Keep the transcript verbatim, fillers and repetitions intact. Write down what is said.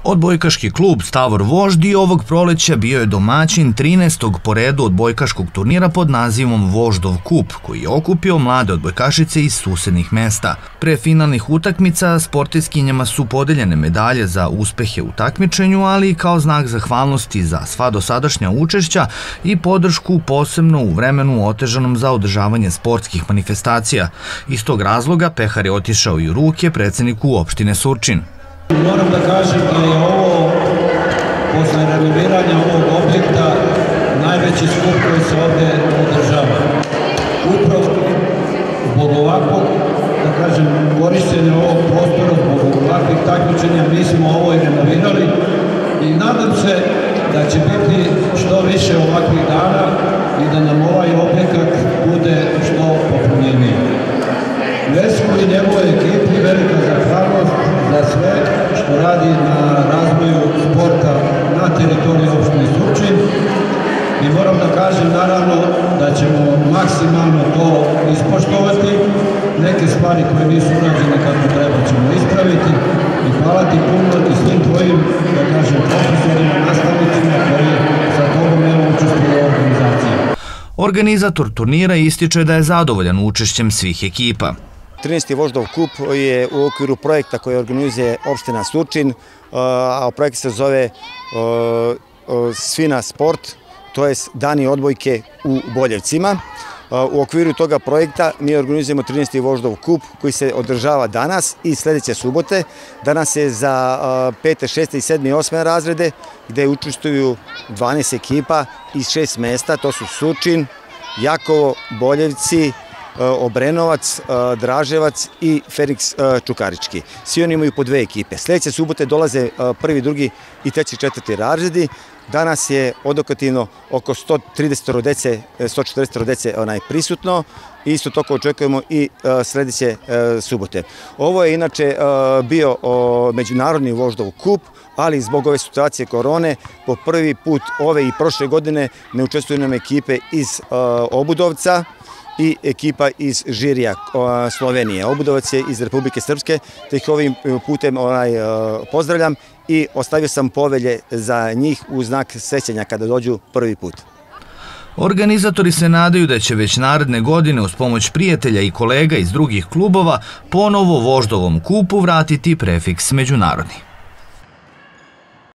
Odbojkaški klub Stavor Voždi ovog proleća bio je domaćin trinaestog po redu odbojkaškog turnira pod nazivom Voždov kup, koji je okupio mlade odbojkašice iz susednih mesta. Pre finalnih utakmica sportistkinjama su podeljene medalje za uspehe u takmičenju, ali i kao znak zahvalnosti za sva dosadašnja učešća i podršku posebno u vremenu otežanom za održavanje sportskih manifestacija. Iz tog razloga pehar je otišao i u ruke predsedniku opštine Surčin. Moram da kažem da je ovo, posle renoviranja ovog objekta, najveći skup koji se ovde održava. Upravo zbog ovakvog, da kažem, korišćenja ovog prostora, zbog ovakvih takmičenja, mi smo ovo i renovirali i nadam se da će biti što više ovakvih dana i da nam ovaj objekat bude što popunjeniji. Vesku i njegove ekipi velika zahvalnost za sve što radi na razvoju sporta na teritoriji opštine Surčin i moram da kažem naravno da ćemo maksimalno to ispoštovati. Neke stvari koje nisu urađene kako treba ćemo ispraviti i hvala ti puno i svim tvojim, da kažem, profesorima, nastavnicima koji sa tobom evo učestvuju u organizaciji. Organizator turnira ističe da je zadovoljan učešćem svih ekipa. trinaesti Voždov kup je u okviru projekta koji organizuje opština Surčin, a projekt se zove Svina sport, to je Dani odbojke u Boljevcima. U okviru toga projekta mi organizujemo trinaesti Voždov kup koji se održava danas i sledeće subote. Danas je za pete, šeste i sedme i osme razrede gde učestvuju dvanaest ekipa iz šest mesta, to su Surčin, Jakovo, Boljevci, Obrenovac, Draževac i Feniks Čukarički. Svi oni imaju po dve ekipe. Sljedeće subote dolaze prvi, drugi i treći, četvrti razredi. Danas je odokativno oko sto trideset dece, sto četrdeset dece prisutno i isto toko očekujemo i sljedeće subote. Ovo je inače bio međunarodni Voždov kup, ali zbog ove situacije korone po prvi put ove i prošle godine ne učestvuju nam ekipe iz Obudovca i ekipa iz Žirija, Slovenije. Obudovac je iz Republike Srpske, te ih ovim putem pozdravljam i ostavio sam povelje za njih u znak sećanja kada dođu prvi put. Organizatori se nadaju da će već naredne godine uz pomoć prijatelja i kolega iz drugih klubova ponovo Voždovom kupu vratiti prefiks međunarodni.